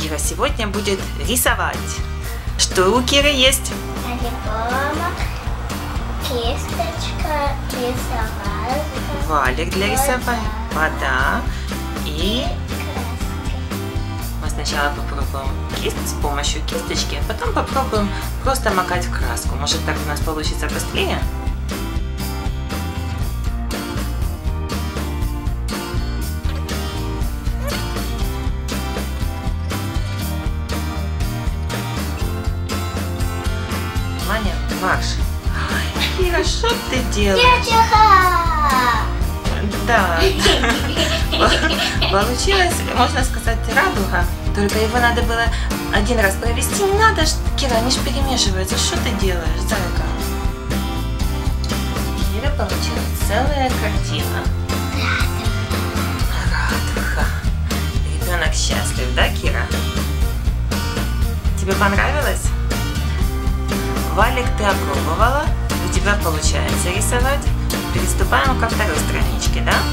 Кира сегодня будет рисовать. Что у Киры есть? Альбом, кисточка, рисовалка, Валик для рисования, вода и... Мы сначала попробуем с помощью кисточки, а потом попробуем просто макать в краску. Может, так у нас получится быстрее? Ваня, марш! Ой, Кира, что ты делаешь? Да, получилось, можно сказать, радуга. Только его надо было один раз провести. Не надо, Кира, они же перемешиваются. Что ты делаешь, зайка? Кира получилась целая картина. Радуга. Ребенок счастлив, да, Кира? Тебе понравилось? Валик, ты опробовала? У тебя получается рисовать? Переступаем ко второй страничке, да?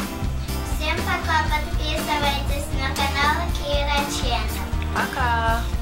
Подписывайтесь на канал Кира Ченнел. Пока!